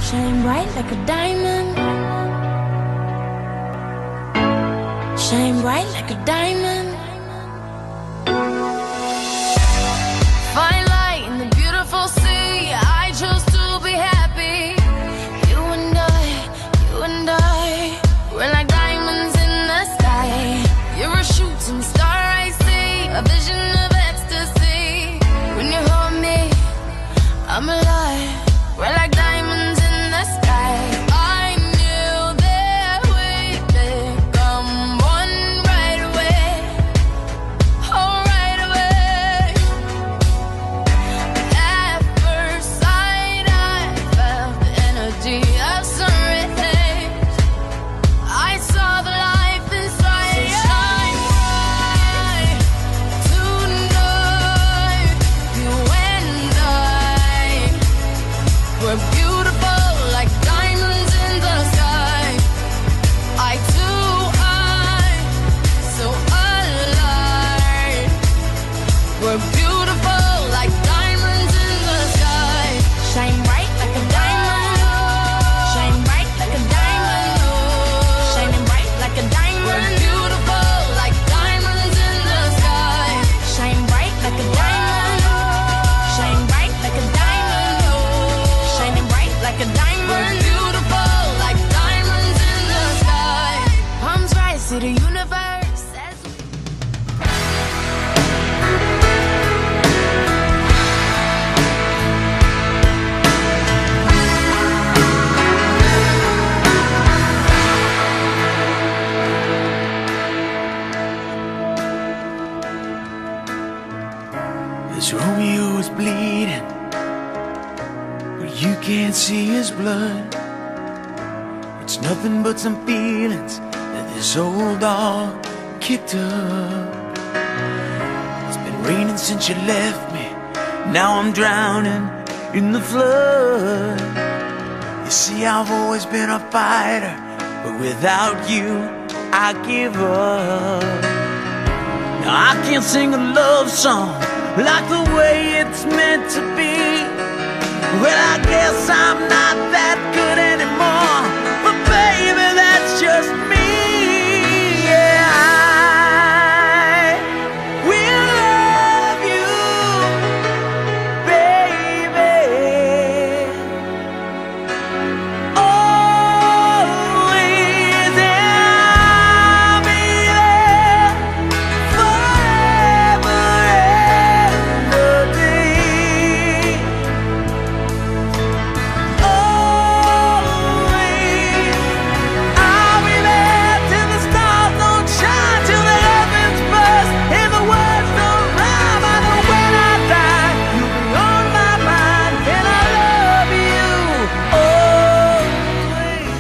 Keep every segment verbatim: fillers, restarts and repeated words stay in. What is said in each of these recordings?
Shine bright like a diamond. Shine bright like a diamond. Fine light in the beautiful sea. I chose to be happy. You and I, you and I, we're like diamonds in the sky. You're a shooting star I see, a vision of ecstasy. When you hold me, I'm alive. We're like diamonds in the sky. I knew that we'd become one right away. Oh, right away. At first sight, I felt the energy of sun rays. I saw the life inside. So shine bright tonight. You and I, we're beautiful like diamonds in the sky. Eye to eye, so alive. We're beautiful like diamonds in the sky. Shine bright like a diamond. Shine bright like a diamond. Shining bright like a diamond. We're beautiful like diamonds in the sky. Shine bright like a diamond. Shine bright like a diamond. Shining bright like a diamond. We're beautiful like diamonds in the sky. Palms rise to the universe as we This Romeo is bleeding, but you can't see his blood. It's nothing but some feelings that this old dog kicked up. It's been raining since you left me. Now I'm drowning in the flood. You see, I've always been a fighter, but without you, I give up. Now I can't sing a love song like the way it's meant to be. Well, I guess I'm not that good anymore, but baby, that's just me. Yeah, I will love you, baby, always, and I'll be there forever and a day. Always, I'll be there till the stars don't shine, till the heavens burst and the words don't rhyme. I know when I die, you'll be on my mind, and I love you always.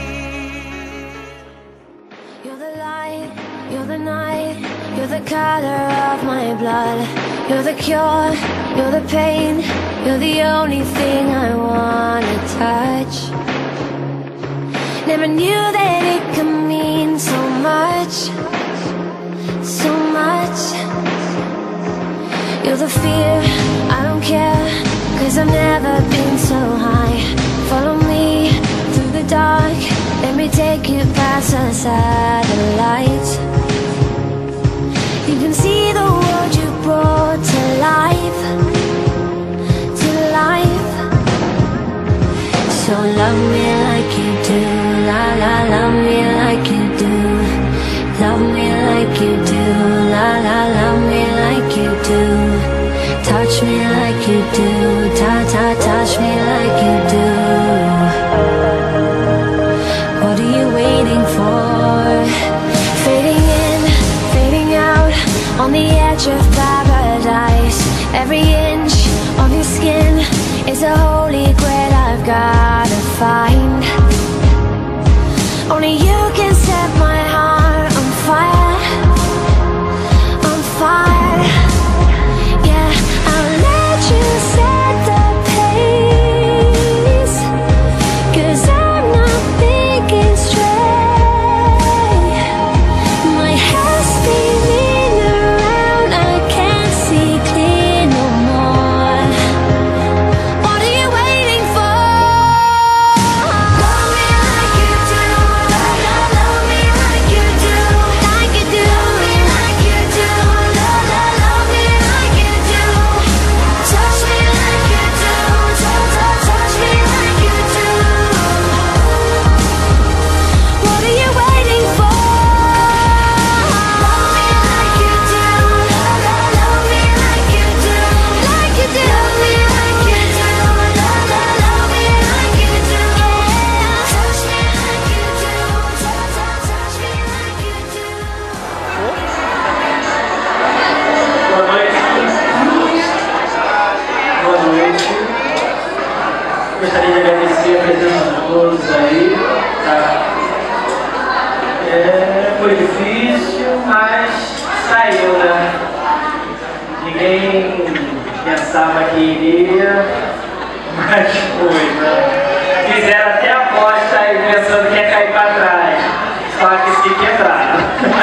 You're the light, you're the night, you're the color of my blood. You're the cure, you're the pain, you're the only thing I wanna touch. Never knew that it could mean so much, so much. You're the fear, I don't care, cause I've never been so high. Follow me through the dark, let me take you past the satellites. You can see the world you brought to life, to life. So love me like you do, la la, love me like you do. Love me like you do, la la, love me like you do. Touch me like you do, ta ta, touch me like you do. What are you waiting for? Fading in, fading out, on the edge of paradise. Every inch of your skin is a holy grail I've gotta find. Only you can set my heart on fire, on fire. Yeah, I'll let you set the pace, cause I'm not thinking straight. My head's spinning around, I can't see clear no more. What are you waiting for? gostaria de agradecer a presença de todos aí. Tá? É, foi difícil, mas saiu, né? Ninguém pensava que iria, mas foi, né? Fizeram até a aposta aí pensando que ia cair para trás. Só que se quebraram.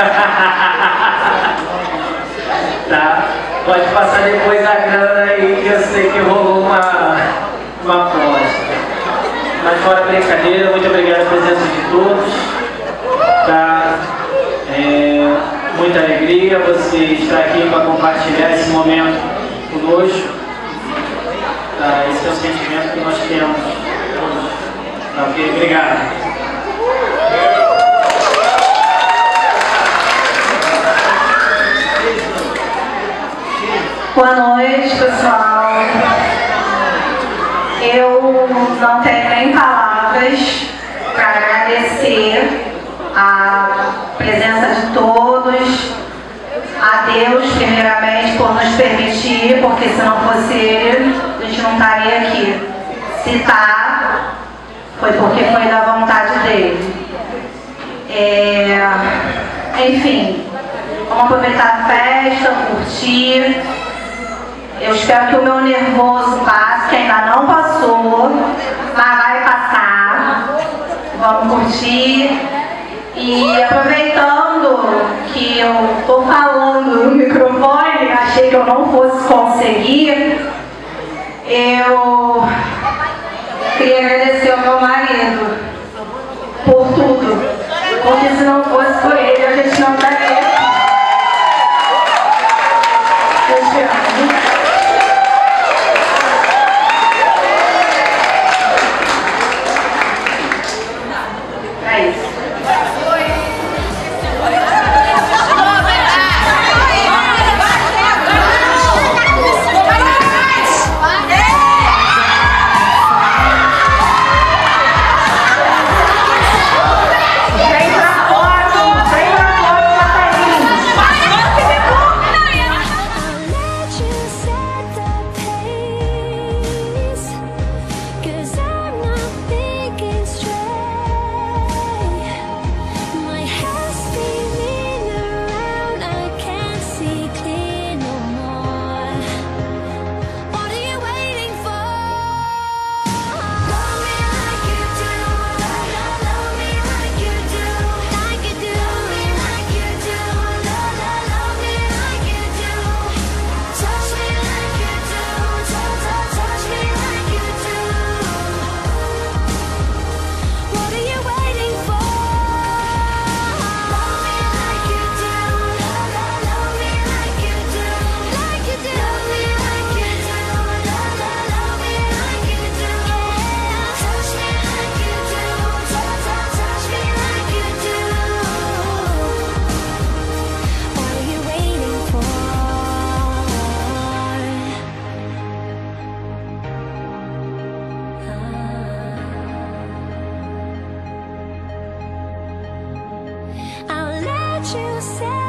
Tá? Pode passar depois a grana aí, que eu sei que rolou uma, uma aposta. Mas fora brincadeira, muito obrigado pela presença de todos. Tá? É, muita alegria você estar aqui para compartilhar esse momento conosco. Tá? Esse é o sentimento que nós temos todos. Tá, ok? Obrigado. Boa noite, pessoal. Eu não tenho nem palavras para agradecer a presença de todos, a Deus, primeiramente, por nos permitir, porque se não fosse Ele, a gente não estaria aqui. Se tá, foi porque foi da vontade dele. É, enfim, vamos aproveitar a festa, curtir. Eu espero que o meu nervoso passe, que ainda não passou, mas vai passar. Vamos curtir. E aproveitando que eu estou falando no microfone, achei que eu não fosse conseguir, eu queria agradecer ao meu marido por tudo. Porque se não fosse por ele, a gente não estaria aqui. Eu te amo. É isso. You said